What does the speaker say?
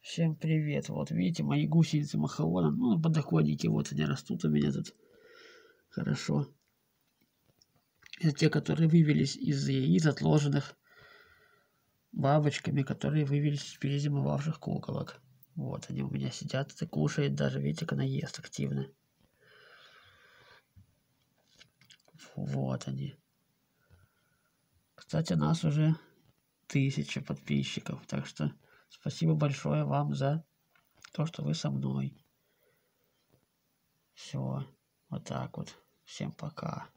Всем привет! Вот видите, мои гусеницы махаона, ну, на подоконнике, вот они растут у меня тут. Хорошо. Это те, которые вывелись из яиц, отложенных бабочками, которые вывелись из перезимовавших куколок. Вот они у меня сидят и кушают даже, видите, как она ест активно. Вот они. Кстати, нас уже 1000 подписчиков, так что спасибо большое вам за то, что вы со мной. Все, вот так вот. Всем пока.